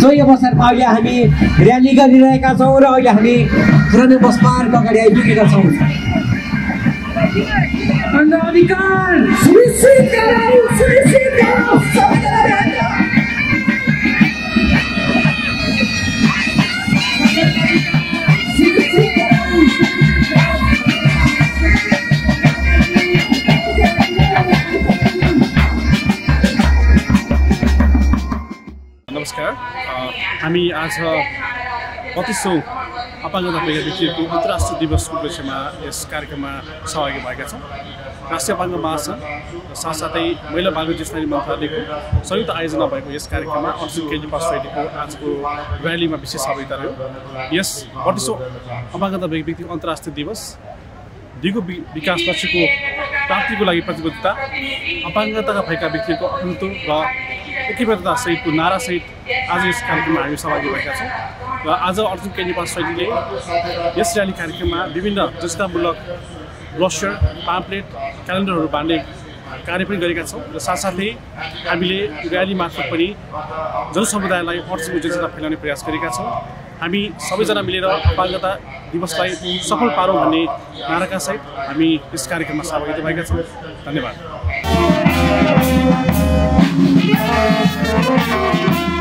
सोही अवसरमा अहिले हामी र्याली गरिरहेका छौँ र अहिले हामी पुरानो बस पार्क अगाडि आइपुगेका छौँ। अधिकार सुनिश्चित गरौँ, सुनिश्चित गरौँ नमस्कार, हामी आज 32औं अपाङ्गता भएका व्यक्तिहरूको अन्तर्राष्ट्रिय दिवसको उपलक्ष्यमा यस कार्यक्रममा सहभागी भएका छौँ। राष्ट्रिय अपाङ्ग महासङ्घ र साथसाथै महिला बाल विकास मन्त्रालयको संयुक्त आयोजना भएको यस कार्यक्रममा AutismCare नेपाल सोसाइटीको आजको र्यालीमा विशेष सहभागिता रह्यो। यस 32औं अपाङ्गता भएका व्यक्तिको अन्तर्राष्ट्रिय दिवस दिगो विकास लक्ष्यको प्राप्तिको लागि प्रतिबद्धता, अपाङ्गता भएका व्यक्तिहरूको अपनत्व र एकबद्धता सहितको नारासहित आज यस कार्यक्रममा हामी सहभागी भएका छौँ। र आज AutismCare नेपाल सोसाइटीले यस र्याली कार्यक्रममा विभिन्न जनतामूलक ब्रोचर, पाम्पलेट, क्यालेन्डरहरू बाँड्ने कार्य पनि गरेका छौँ र साथसाथै हामीले र्याली मार्फत पनि जनसमुदायलाई अटिज्मको जनचेतना फैलाउने प्रयास गरेका छौँ। हामी सबैजना मिलेर अपाङ्गता दिवसलाई सफल पारौँ भन्ने नाराका सहित हामी यस कार्यक्रममा सहभागी भएका छौँ। धन्यवाद।